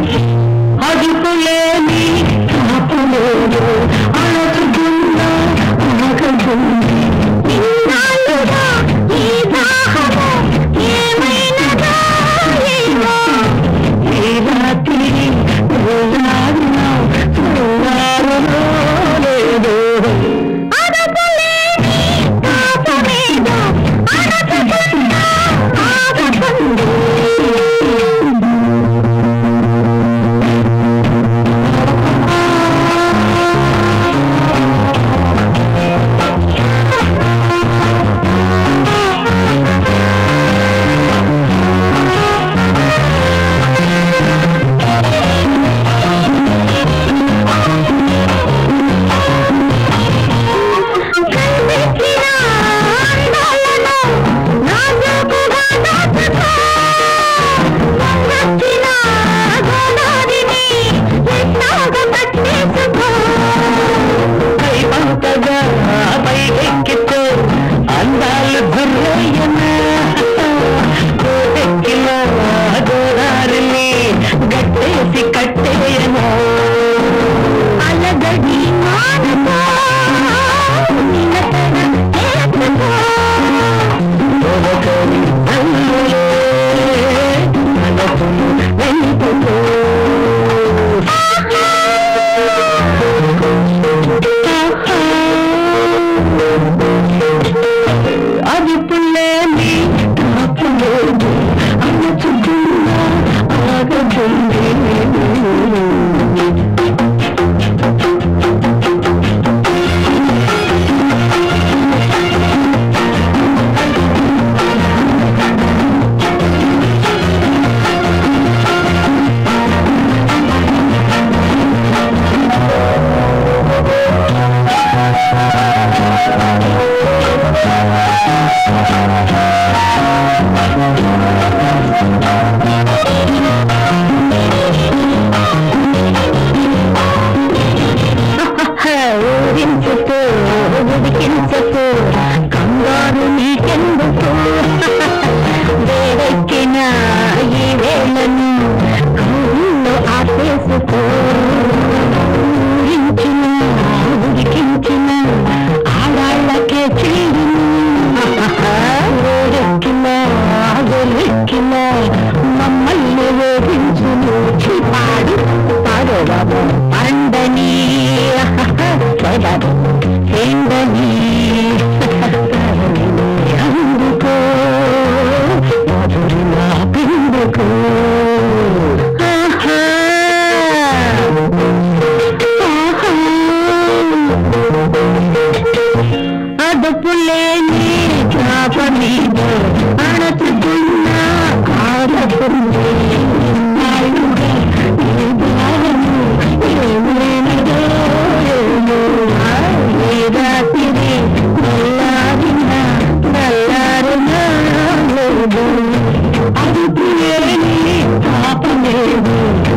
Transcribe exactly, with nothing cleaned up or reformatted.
అదుపులేని కాపులేదు అణచుకున్నా ఆగదుంది ఇన్నాళ్ళుగా ఈ దాహము ఏమైనదా ఏమో ఈ రాత్రి చూడాలినా చూడాలనో లేదో అదుపులేని కాపులేదు అణచుకున్నా ఆగదుంది అందాలు గుర్రయ్యన కోటెక్కిన గోదారిని గట్టేసి కట్టేయను అలగడి మానకో నిలకడ ఏతకో తొలకరి అల్లులే మనసును వెంపుకో అదుపులేని కాపులేదు అణచుకున్నా ఆగదుంది ఊరించుతూ ఉడికించుతూ కంగారు నీకెందుకు వేడెక్కిన ఈ వేళను కౌల్లో ఆపేసుకో ఊరించిన ఉడికించిన ఆడాళ్ళకే చెయ్యి వేడెక్కిన ఆగలెక్కిన మమ్మల్ని వేధించును పాడు పాడు బాబు పండని ఏందని అందుకో మధురిలా పిందుకో అదుపులేని చాప మీద అణచుకున్న కారపుంది ఏమైనదో ఏమో ఈ రాత్రి నల్లారిన నల్లారిన లేదు అదుపులేని చాప లేదు